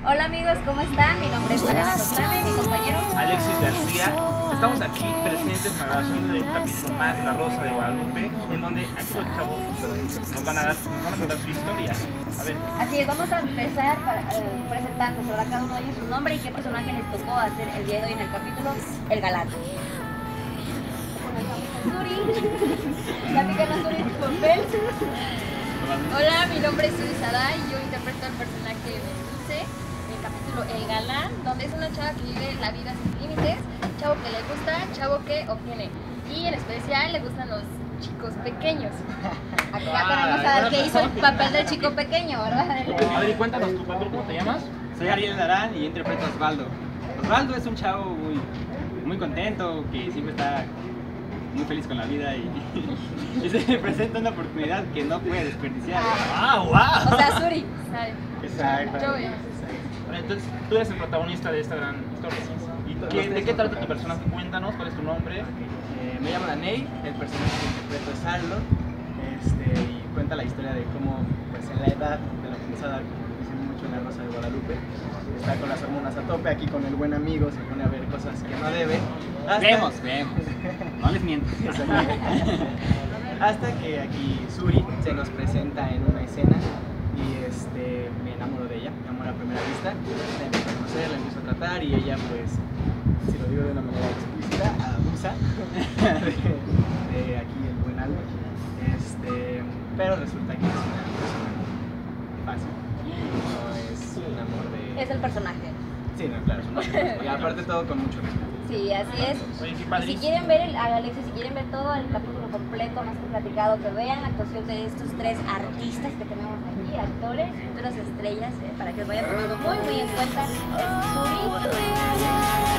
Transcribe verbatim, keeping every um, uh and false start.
Hola amigos, ¿cómo están? Mi nombre es Mariana Soslana y mi compañero Alexis García. Estamos aquí presentes en la grabación del capítulo más de La Rosa de Guadalupe, en donde aquí los chavos nos van a, dar, nos van a contar su historia. A ver. Así es, vamos a empezar para, eh, presentando sobre cada uno de ellos su nombre y qué personaje les tocó hacer el día de hoy en el capítulo El Galán. Suri, platícanos Suri tu papel. Hola, mi nombre es Suri Sada y yo interpreto al personaje de Dulce en el capítulo El Galán, donde es una chava que vive la vida sin límites, chavo que le gusta, chavo que obtiene, y en especial le gustan los chicos pequeños. Aquí ya tenemos al que hizo el papel del chico pequeño, ¿verdad? A ver, y cuéntanos tu papel, ¿cómo te llamas? Soy Ariel Darán y interpreto a Osvaldo. Osvaldo es un chavo muy, muy contento, que siempre está muy feliz con la vida y, y se le presenta una oportunidad que no puede desperdiciar. ¡Ah, wow! O sea, Suri. ¿Sabe? Exacto. Yo veo. Entonces, tú eres el protagonista de esta gran historia. ¿Y qué- de qué trata tu personaje? Cuéntanos, ¿cuál es tu nombre? Eh, me llamo Daney, el personaje que interpreto es Aldo, este, y cuenta la historia de cómo, pues en la edad de la que empieza a dar, como dicen mucho en La Rosa de Guadalupe, está con las hormonas a tope, aquí con el buen amigo se pone a ver cosas que no debe. Hasta- Vemos, vemos. No les miento. Hasta que aquí Suri se nos presenta en una escena y este, me enamoro de ella, me enamoro a primera vista, la empiezo a conocer, la empiezo a tratar y ella pues, si lo digo de una manera explícita, abusa de, de aquí el buen algo, este, pero resulta que es una persona fácil, no es un amor de... Es el personaje. Sí, no, claro, es un amor de... Y aparte todo con mucho respeto. Sí, así es. Oye, qué Y si padrísimo. quieren ver el, a Alexis, si quieren ver todo el capítulo completo, más que platicado, que vean la actuación de estos tres artistas que tenemos aquí, actores, futuras estrellas, eh, para que os vayan tomando muy, muy en cuenta. Es Suri,